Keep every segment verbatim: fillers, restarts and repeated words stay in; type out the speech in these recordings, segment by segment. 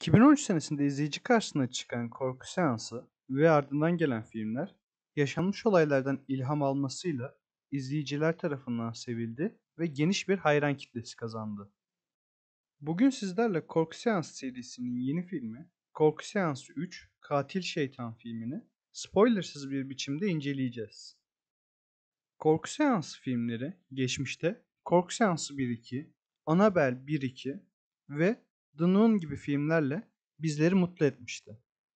iki bin on üç senesinde izleyici karşısına çıkan korku seansı ve ardından gelen filmler, yaşanmış olaylardan ilham almasıyla izleyiciler tarafından sevildi ve geniş bir hayran kitlesi kazandı. Bugün sizlerle Korku Seansı serisinin yeni filmi Korku Seansı üç Katil Şeytan filmini spoilersız bir biçimde inceleyeceğiz. Korku Seansı filmleri geçmişte Korku Seansı bir iki, Annabelle bir iki ve The Nun gibi filmlerle bizleri mutlu etmişti.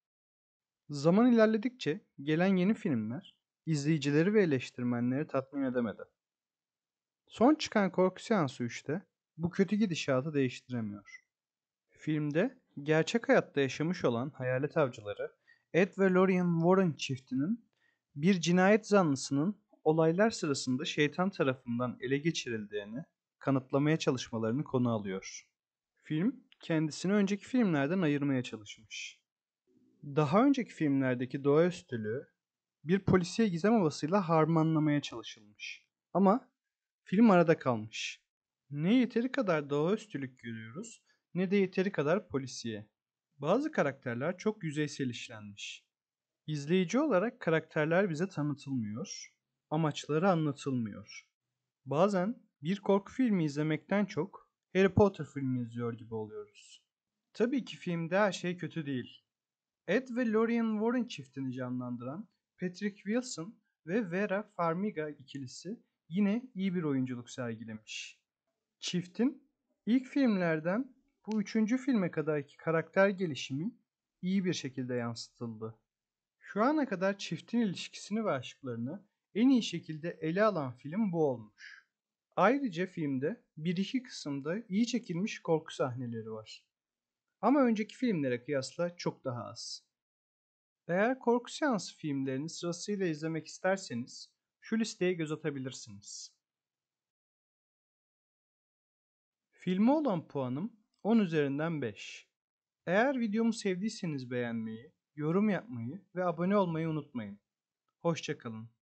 Zaman ilerledikçe gelen yeni filmler izleyicileri ve eleştirmenleri tatmin edemedi. Son çıkan Korku Seansı üçte bu kötü gidişatı değiştiremiyor. Filmde gerçek hayatta yaşamış olan hayalet avcıları Ed ve Lorraine Warren çiftinin bir cinayet zanlısının olaylar sırasında şeytan tarafından ele geçirildiğini kanıtlamaya çalışmalarını konu alıyor. Film kendisini önceki filmlerden ayırmaya çalışmış. Daha önceki filmlerdeki doğaüstülüğü bir polisiye gizem havasıyla harmanlamaya çalışılmış. Ama film arada kalmış. Ne yeteri kadar doğaüstülük görüyoruz ne de yeteri kadar polisiye. Bazı karakterler çok yüzeysel işlenmiş. İzleyici olarak karakterler bize tanıtılmıyor, amaçları anlatılmıyor. Bazen bir korku filmi izlemekten çok Harry Potter filmi izliyor gibi oluyoruz. Tabii ki filmde her şey kötü değil. Ed ve Lorraine Warren çiftini canlandıran Patrick Wilson ve Vera Farmiga ikilisi yine iyi bir oyunculuk sergilemiş. Çiftin ilk filmlerden bu üçüncü filme kadarki karakter gelişimi iyi bir şekilde yansıtıldı. Şu ana kadar çiftin ilişkisini ve aşklarını en iyi şekilde ele alan film bu olmuş. Ayrıca filmde bir iki kısımda iyi çekilmiş korku sahneleri var. Ama önceki filmlere kıyasla çok daha az. Eğer korku seansı filmlerini sırasıyla izlemek isterseniz şu listeye göz atabilirsiniz. Filme olan puanım on üzerinden beş. Eğer videomu sevdiyseniz beğenmeyi, yorum yapmayı ve abone olmayı unutmayın. Hoşça kalın.